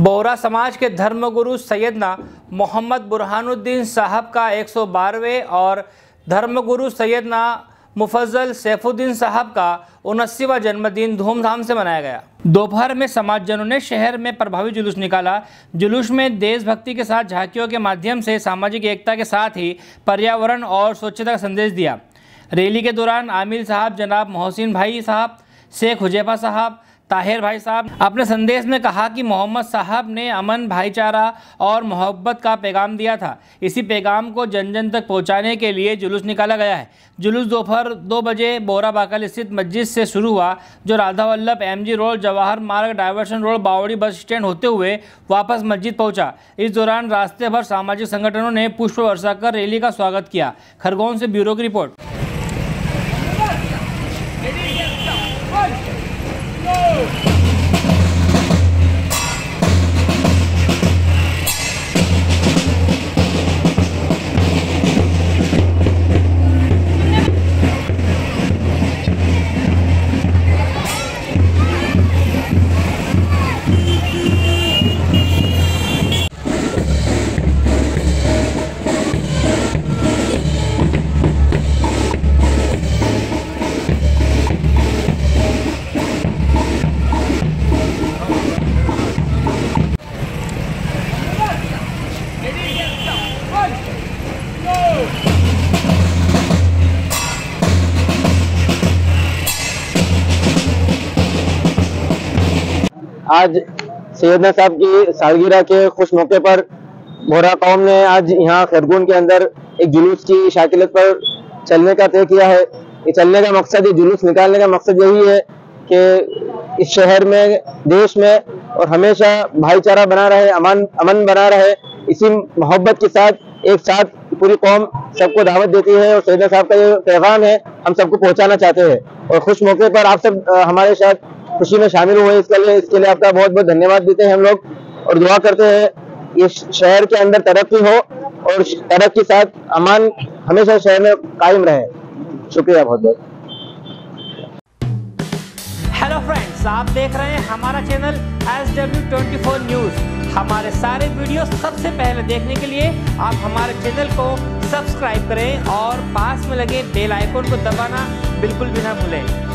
बोहरा समाज के धर्मगुरु सैयदना मोहम्मद बुरहानुद्दीन साहब का 112वें और धर्मगुरु सैयदना मुफज्जल सैफुद्दीन साहब का 79वां जन्मदिन धूमधाम से मनाया गया। दोपहर में समाजजनों ने शहर में प्रभावी जुलूस निकाला। जुलूस में देशभक्ति के साथ झांकियों के माध्यम से सामाजिक एकता के साथ ही पर्यावरण और स्वच्छता का संदेश दिया। रैली के दौरान आमिर साहब, जनाब मोहसिन भाई साहब, शेख हुजैफा साहब, ताहिर भाई साहब अपने संदेश में कहा कि मोहम्मद साहब ने अमन, भाईचारा और मोहब्बत का पैगाम दिया था। इसी पैगाम को जन जन तक पहुंचाने के लिए जुलूस निकाला गया है। जुलूस दोपहर 2 बजे बोहरा बाकल स्थित मस्जिद से शुरू हुआ, जो Radha Vallabh, MG road, Jawahar Marg, diversion road, बावड़ी बस स्टैंड होते हुए वापस मस्जिद पहुंचा। इस दौरान रास्ते भर सामाजिक संगठनों ने पुष्प वर्षा कर रैली का स्वागत किया। खरगोन से ब्यूरो की रिपोर्ट। आज सैयदना साहब की सालगिरह के खुश मौके पर बोहरा कौम ने आज यहाँ खरगोन के अंदर एक जुलूस की शाकिलत पर चलने का तय किया है। ये चलने का मकसद, ये जुलूस निकालने का मकसद यही है कि इस शहर में, देश में और हमेशा भाईचारा बना रहे, अमन बना रहे। इसी मोहब्बत के साथ एक साथ पूरी कौम सबको दावत देती है और सैयदना साहब का ये पैगाम है, हम सबको पहुंचाना चाहते हैं। और खुश मौके पर आप सब हमारे साथ खुशी में शामिल हुए, इसके लिए आपका बहुत बहुत धन्यवाद देते हैं हम लोग, और दुआ करते हैं ये शहर के अंदर तरक्की हो और तरक्की के साथ अमान हमेशा शहर में कायम रहे। शुक्रिया बहुत बहुत। हेलो फ्रेंड्स, आप देख रहे हैं हमारा चैनल SW24 न्यूज़। हमारे सारे वीडियो सबसे पहले देखने के लिए आप हमारे चैनल को सब्सक्राइब करें और पास में लगे बेल आइकन को दबाना बिल्कुल भी ना भूलें।